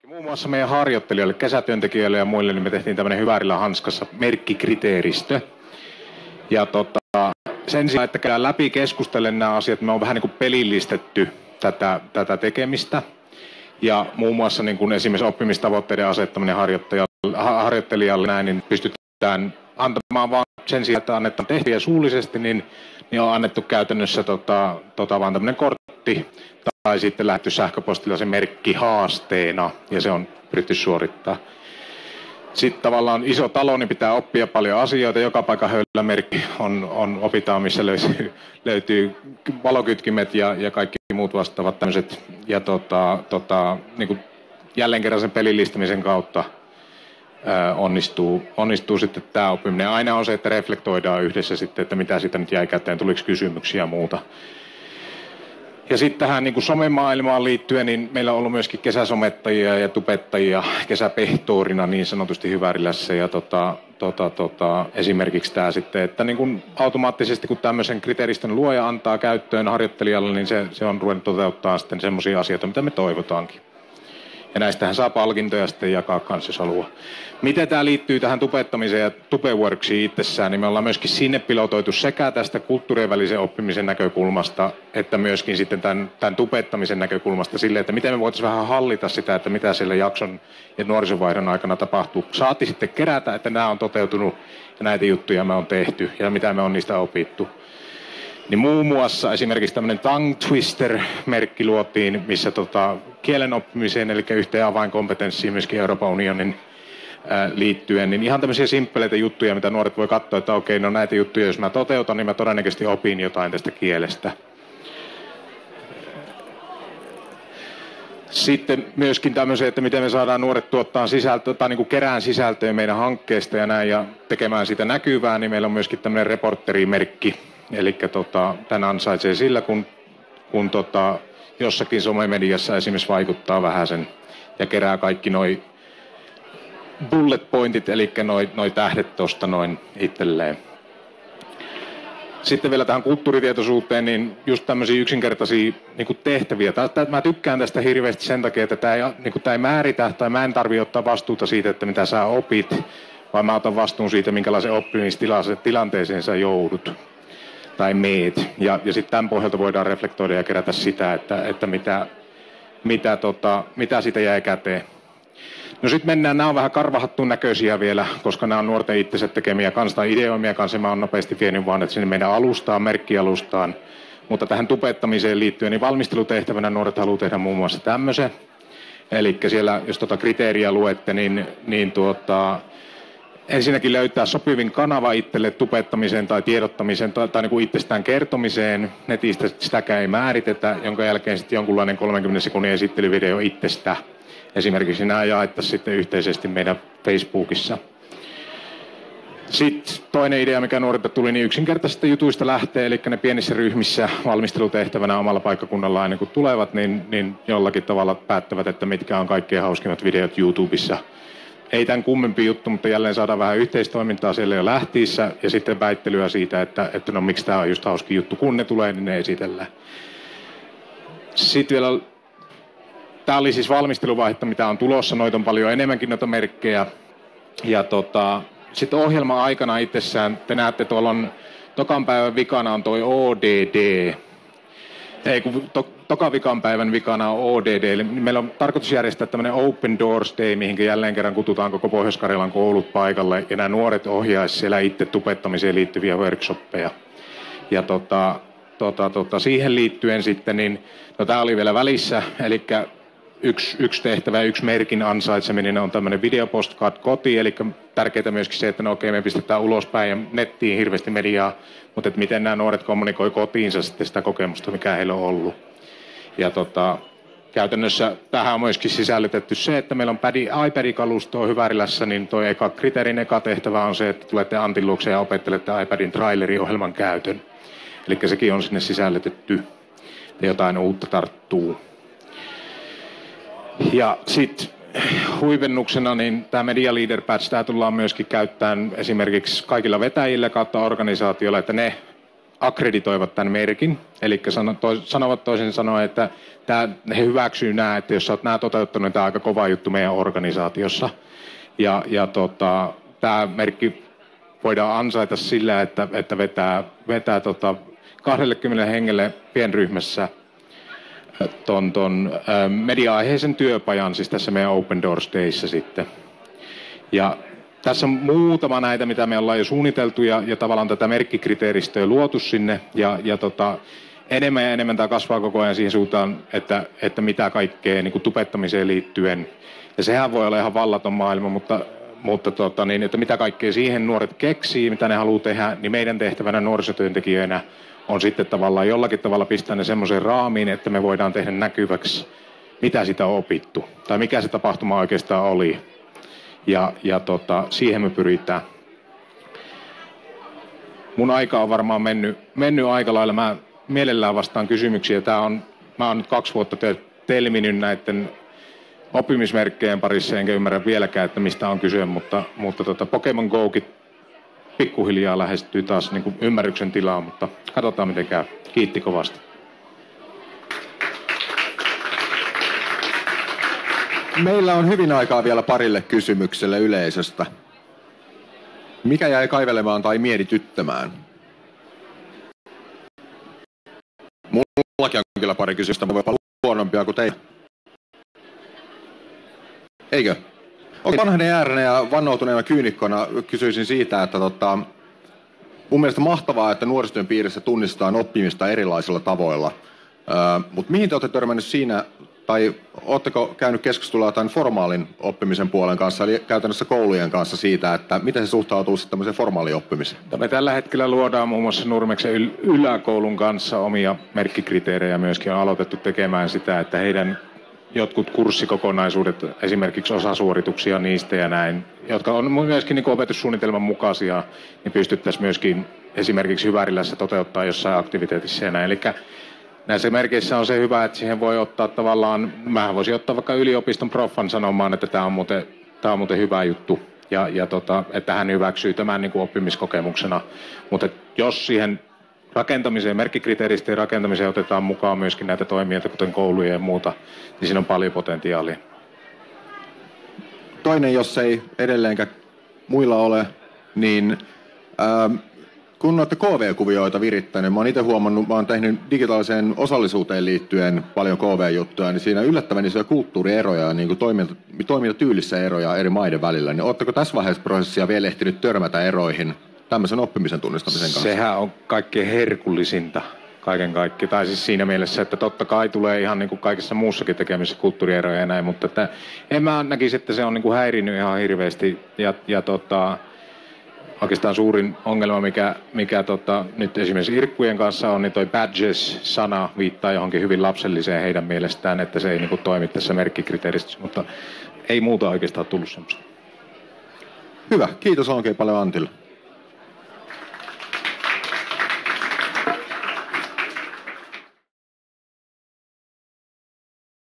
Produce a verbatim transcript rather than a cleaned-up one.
Muun muassa meidän harjoittelijoille, kesätyöntekijöille ja muille, niin me tehtiin tämmöinen Hyvärillä hanskassa merkkikriteeristö. Ja tota, sen sijaan, että käydään läpi keskustellen nämä asiat, me on vähän niin kuin pelillistetty tätä, tätä tekemistä. Ja muun muassa niin kuin esimerkiksi oppimistavoitteiden asettaminen harjoittelijalle näin, niin pystytään antamaan vaan sen sijaan, että annetaan tehtäviä suullisesti, niin, niin on annettu käytännössä tota, tota, vaan tämmöinen kortti tai sitten lähetty sähköpostilla se merkki haasteena ja se on pyritty suorittaa. Sitten tavallaan iso talo, niin pitää oppia paljon asioita. Joka paikan höylämerkki on, on opitaan, missä löytyy, löytyy valokytkimet ja, ja kaikki muut vastaavat tämmöiset. Ja tota, tota, niin kuin jälleen kerran sen pelillistämisen kautta ää, onnistuu, onnistuu sitten tämä oppiminen. Aina on se, että reflektoidaan yhdessä sitten, että mitä siitä nyt jäi käteen, tuliko kysymyksiä ja muuta. Ja sitten tähän niin kuin somemaailmaan liittyen, niin meillä on ollut myöskin kesäsomettajia ja tubettajia kesäpehtoorina niin sanotusti Hyvärilässä. Ja tota, tota, tota, esimerkiksi tämä sitten, että niin kuin automaattisesti kun tämmöisen kriteeristön luoja antaa käyttöön harjoittelijalle, niin se, se on ruvennut toteuttaa sitten semmoisia asioita, mitä me toivotaankin. Ja näistähän saa palkintoja sitten jakaa kanssa, jos haluaa. Miten tämä liittyy tähän tubettamiseen ja tubeworksiin itsessään, niin me ollaan myöskin sinne pilotoitu sekä tästä kulttuurien välisen oppimisen näkökulmasta, että myöskin sitten tämän, tämän tubettamisen näkökulmasta sille, että miten me voitaisiin vähän hallita sitä, että mitä siellä jakson ja nuorisovaihdon aikana tapahtuu. Saati sitten kerätä, että nämä on toteutunut ja näitä juttuja me on tehty ja mitä me on niistä opittu. Niin muun muassa esimerkiksi tämmöinen tongue twister-merkki luotiin, missä tota, kielen oppimiseen, eli yhteen avainkompetenssiin myöskin Euroopan unionin ää, liittyen, niin ihan tämmöisiä simppeleitä juttuja, mitä nuoret voi katsoa, että okei, no näitä juttuja, jos mä toteutan, niin mä todennäköisesti opin jotain tästä kielestä. Sitten myöskin tämmöisiä, että miten me saadaan nuoret tuottaa sisältöä, tai niin kuin kerään sisältöä meidän hankkeesta ja näin, ja tekemään sitä näkyvää, niin meillä on myöskin tämmöinen reporterimerkki. Eli tota, tämän ansaitsee sillä, kun, kun tota, jossakin somemediassa esimerkiksi vaikuttaa vähän sen ja kerää kaikki noi bullet pointit, eli noi, noi tähdet tuosta noin itselleen. Sitten vielä tähän kulttuuritietoisuuteen, niin just tämmöisiä yksinkertaisia niin kuin tehtäviä. Mä tykkään tästä hirveästi sen takia, että tämä ei, niin kuin, tämä ei määritä tai mä en tarvitse ottaa vastuuta siitä, että mitä sä opit, vaan mä otan vastuun siitä, minkälaisen oppimistilanteeseen sä joudut tai meet. Ja, ja sitten tämän pohjalta voidaan reflektoida ja kerätä sitä, että, että mitä, mitä, tota, mitä siitä jäi käteen. No sitten mennään, nämä on vähän karvahattuun näköisiä vielä, koska nämä on nuorten itsensä tekemiä kanssa tai ideoimia kanssa. Mä oon nopeasti vienyt vaan, että sinne meidän alustaan, merkkialustaan. Mutta tähän tubettamiseen liittyen, niin valmistelutehtävänä nuoret haluaa tehdä muun muassa tämmöisen. Eli siellä, jos tuota kriteeriä luette, niin, niin tuota, ensinnäkin löytää sopivin kanava itselle tubettamiseen tai tiedottamiseen tai, tai niin kuin itsestään kertomiseen. Netistä sitäkään ei määritetä, jonka jälkeen sitten jonkunlainen kolmenkymmenen sekunnin esittelyvideo itsestä. Esimerkiksi nämä jaettaisiin sitten yhteisesti meidän Facebookissa. Sitten toinen idea, mikä nuorilta tuli, niin yksinkertaisista jutuista lähtee, eli ne pienissä ryhmissä valmistelutehtävänä omalla paikkakunnalla aina kun tulevat, niin, niin jollakin tavalla päättävät, että mitkä on kaikkein hauskimmat videot YouTubessa. Ei tämän kummempi juttu, mutta jälleen saadaan vähän yhteistoimintaa siellä jo lähtiissä ja sitten väittelyä siitä, että, että no miksi tämä on just hauski juttu, kun ne tulee, niin ne esitellään. Sitten vielä, tämä oli siis valmisteluvaihetta, mitä on tulossa, noita on paljon enemmänkin noita merkkejä. Ja tota, sitten ohjelman aikana itsessään, te näette tuolla on, tokan päivän vikana on toi O D D. Ei, kun to, toka vikan päivän vikana on O D D, eli meillä on tarkoitus järjestää tämmöinen Open Doors Day, mihin jälleen kerran kutsutaan koko Pohjois-Karjalan koulut paikalle, ja nämä nuoret ohjaisivat siellä itse tubettamiseen liittyviä workshoppeja. Ja tota, tota, tota, siihen liittyen sitten, niin no tämä oli vielä välissä, eli yksi, yksi tehtävä ja yksi merkin ansaitseminen on tämmöinen videopostcard kotiin, eli tärkeää myöskin se, että no okei, me pistetään ulospäin ja nettiin hirveästi mediaa, mutta että miten nämä nuoret kommunikoi kotiinsa sitten sitä kokemusta, mikä heillä on ollut. Ja tota, käytännössä tähän on myöskin sisällytetty se, että meillä on iPad-kalustoa Hyvärilässä, niin tuo eka kriteerin eka tehtävä on se, että tulette Antin luokse ja opettelette iPadin traileriohjelman käytön. Eli sekin on sinne sisällytetty, että jotain uutta tarttuu. Ja sitten huipennuksena niin tämä Media Leader Badge, tämä tullaan myöskin käyttämään esimerkiksi kaikilla vetäjillä kautta organisaatioilla, että ne akkreditoivat tämän merkin, eli sanovat toisin sanoen, että tää, he hyväksyy nämä, että jos sä oot nämä toteuttanut, tämä on aika kova juttu meidän organisaatiossa. Ja, ja tota, tämä merkki voidaan ansaita sillä, että, että vetää, vetää tota kaksikymmentä hengelle pienryhmässä ton, ton ä, media-aiheisen työpajan, siis tässä meidän Open Doors Dayssä sitten. Ja tässä on muutama näitä, mitä me ollaan jo suunniteltu ja, ja tavallaan tätä merkkikriteeristöä luotu sinne. Ja, ja tota, enemmän ja enemmän tämä kasvaa koko ajan siihen suuntaan, että, että mitä kaikkea niin kuin tubettamiseen liittyen. Ja sehän voi olla ihan vallaton maailma, mutta, mutta tota, niin, että mitä kaikkea siihen nuoret keksii, mitä ne haluaa tehdä, niin meidän tehtävänä nuorisotyöntekijöinä on sitten tavallaan jollakin tavalla pistää ne semmoiseen raamiin, että me voidaan tehdä näkyväksi, mitä sitä on opittu tai mikä se tapahtuma oikeastaan oli. Ja, ja tota, siihen me pyritään. Mun aika on varmaan mennyt, mennyt aika lailla. Mä mielellään vastaan kysymyksiä. Tää on, mä oon nyt kaksi vuotta telminyt näiden oppimismerkkejä parissa, enkä ymmärrä vieläkään, että mistä on kyse, mutta, mutta tota Pokemon Gokin pikkuhiljaa lähestyy taas niin kuin ymmärryksen tilaa, mutta katsotaan miten käy. Kiitti kovasti. Meillä on hyvin aikaa vielä parille kysymykselle yleisöstä. Mikä jäi kaivelemaan tai mietityttämään? Mullakin on kyllä pari kysymystä, voi olla huonompia kuin teitä. Eikö? Okei, vanhenen ääränä ja vannoutuneena kyynikkona kysyisin siitä, että tota, mun mielestä mahtavaa, että nuorisotyön piirissä tunnistetaan oppimista erilaisilla tavoilla. Öö, mutta mihin te olette törmännyt siinä, tai oletteko käynyt keskustelua tämän formaalin oppimisen puolen kanssa, eli käytännössä koulujen kanssa siitä, että miten se suhtautuu sitten tämmöiseen formaaliin oppimiseen? Me tällä hetkellä luodaan muun muassa Nurmeksen yl- yläkoulun kanssa omia merkkikriteerejä, myöskin on aloitettu tekemään sitä, että heidän jotkut kurssikokonaisuudet, esimerkiksi osasuorituksia niistä ja näin, jotka on myöskin niin opetussuunnitelman mukaisia, niin pystyttäisiin myöskin esimerkiksi Hyvärilässä toteuttaa jossain aktiviteetissa ja näin. Eli näissä merkeissä on se hyvä, että siihen voi ottaa tavallaan, mä voisin ottaa vaikka yliopiston proffan sanomaan, että tämä on muuten, tämä on muuten hyvä juttu ja, ja tota, että hän hyväksyy tämän niin kuin oppimiskokemuksena. Mutta jos siihen rakentamiseen, merkkikriteeristöjen rakentamiseen otetaan mukaan myöskin näitä toimijoita, kuten kouluja ja muuta, niin siinä on paljon potentiaalia. Toinen, jos ei edelleenkään muilla ole, niin ähm, kun olette K V-kuvioita virittäneet, mä oon itse huomannut, mä oon tehnyt digitaaliseen osallisuuteen liittyen paljon K V-juttuja, niin siinä yllättävän isoja kulttuurieroja ja niin kuin toiminta, toimintatyylissä eroja eri maiden välillä. Niin ootteko tässä vaiheessa prosessia vielä ehtinyt törmätä eroihin tämmöisen oppimisen tunnistamisen kanssa? Sehän on kaikkein herkullisinta kaiken kaikki. Tai siis siinä mielessä, että totta kai tulee ihan niin kuin kaikessa muussakin tekemisessä kulttuurieroja ja näin, mutta että en mä näkisi, että se on niin kuin häirinnyt ihan hirveästi. Ja, ja tota, oikeastaan suurin ongelma, mikä, mikä tota, nyt esimerkiksi irkkujen kanssa on, niin toi badges-sana viittaa johonkin hyvin lapselliseen heidän mielestään, että se ei niin kuin toimi tässä merkkikriteeristössä, mutta ei muuta oikeastaan tullut semmoista. Hyvä, kiitos oikein paljon Antille.